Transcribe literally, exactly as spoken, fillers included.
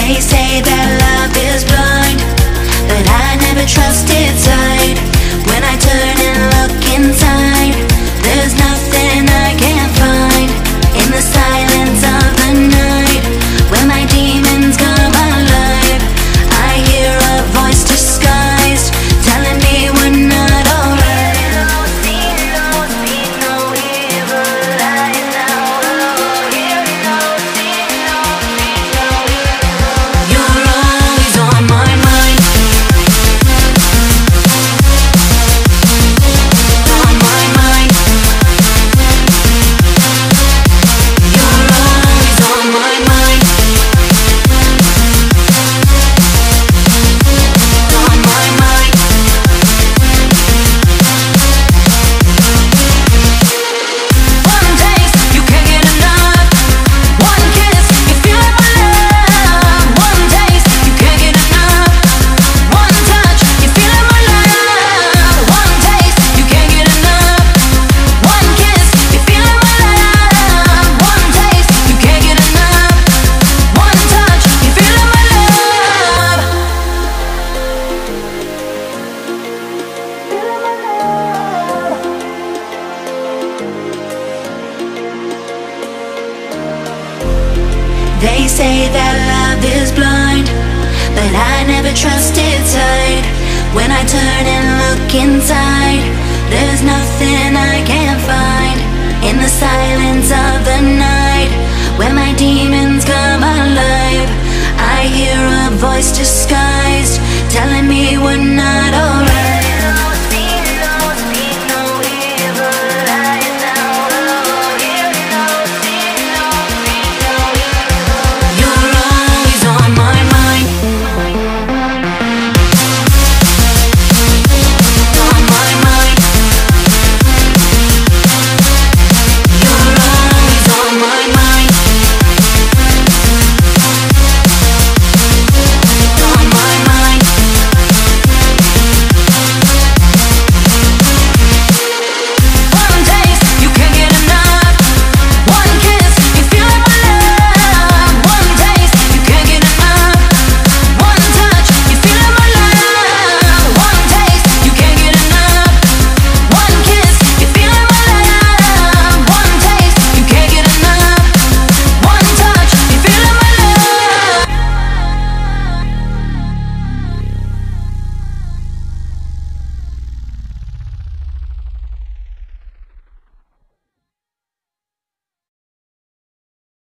They say that love is blind, but I never trusted sight. When I turn and look inside, there's nothing I can't find. In the silence of the night, when my demons come alive, I hear a voice disguised, telling me we're not alright. See no, see no evil lies now. Hear no, see no, see no evil. You're always on my mind. On my mind. You're always on my mind. On my mind. One taste, you can't get enough. One kiss, you feel like my love. One taste, you can't get enough. One touch, you feel like my love. One taste, you can't get enough. One kiss, you feel like my love. One taste, you can't get enough. One touch, you feel like my love. They say that love is blind, but I never trusted sight. When I turn and look inside, there's nothing I can't find. In the silence of the night, when my demons come